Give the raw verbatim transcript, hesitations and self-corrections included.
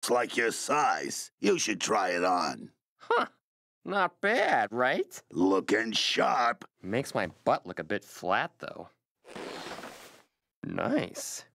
looks like your size. You should try it on. Huh. Not bad, right? Looking sharp. Makes my butt look a bit flat, though. Nice.